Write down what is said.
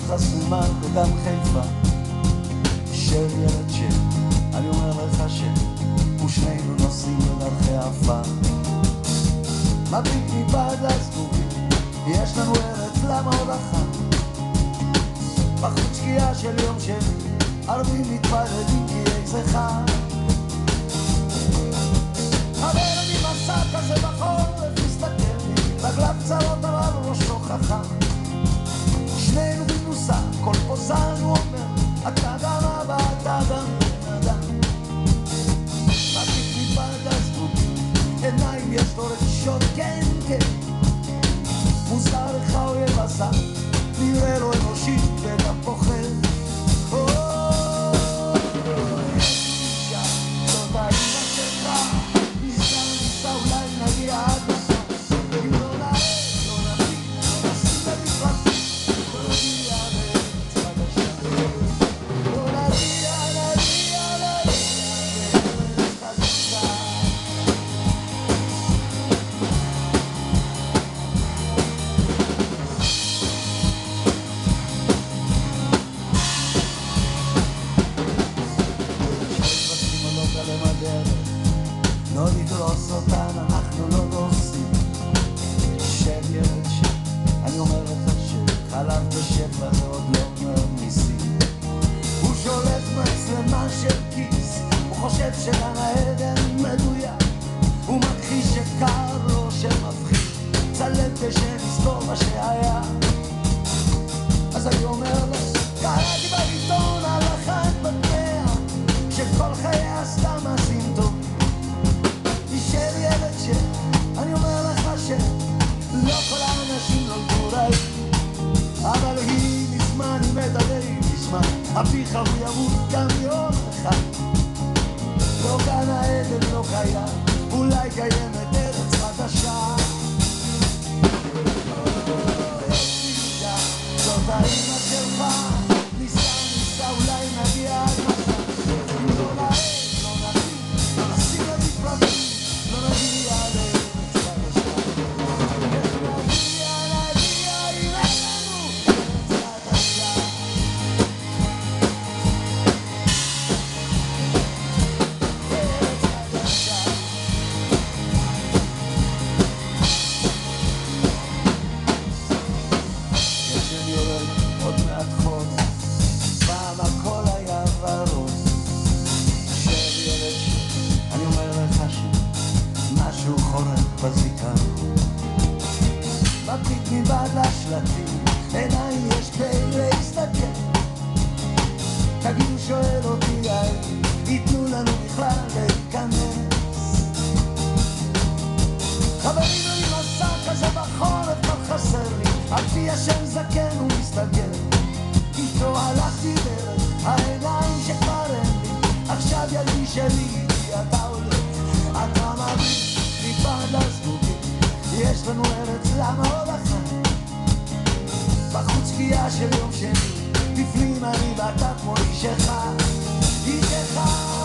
חסומה וגם חיפה של ילד של, אני אומר לך ושנינו נוסעים בדרכי עפר מביט מבעד לזבובים יש לנו ארץ למה עוד אחת בחוץ שקיעה של יום שני ערבים מתפללים כי איזה חג אבל אני מסע כזה בחורף מסתכל לי רגליו קצרות אבל ראשו חכם שנינו בנוסה כל פוזן הוא אומר אתה גם אבא אתה גם בן אדם מביט מבעד לזבובים עיניים יש לו רגישות כן כן מוזר לך אויב עשה נראה לו אנושי וגם פוחד אישה, זאת האימא שלך ניסה אולי נגיע עד הסוף אם לא נעד, לא נביא, לא נשים למפרצים לא נגיע לארץ חדשה לא נגיע לארץ חדשה לא נדרוס אותן, אנחנו לא דורסים שב ילד שב, אני אומר לך שחלב בשפע זה עוד לא אומר ניסים הוא שולט מצלמה של כיס הוא חושב שגן העדן מדויק הוא מכחיש שקר לו שמפחיד צלם כשנזכור מה שהיה אז אני אומר לו קראתי בעיתון על אחת בתניה שכל חיי עשתה מעשים טוב של ילד אני אומר לך לא כל האנשים נולדו רעים אבל היא מזמן היא מדלגת מזמן אביך הוא ימות גם יום אחד לא גן העדן לא קיים אולי קיימת ארץ חדשה אישה זאת האמא שלך ניסה אולי נגיע עד מחר אם לא נעד לא נביא לא נשים למפרצים לא נגיע לארץ חדשה נגיע יראה לנו ארץ חדשה ארץ חדשה גשם יורד עוד מעט חול פעם הכל היה ורוד שב ילד אני אומר לך משהו חורף בזיכרון מביט מבעד לשלטים עיניים יש כדי להסתכל תגידו שואל אותי האם ייתנו לנו בכלל להיכנס חברים אני מסע כזה בחורף כבר חסר לי על פי השם זקן הוא מסתגל איתו הלכתי דרך העיניים שכבר אין לי עכשיו ילדי שלי אתה הולך אתה מביט מבעד לזבובים יש לנו ארץ למה עוד אחת בחוץ שקיעה של יום שני בפנים אני ואתה כמו איש אחד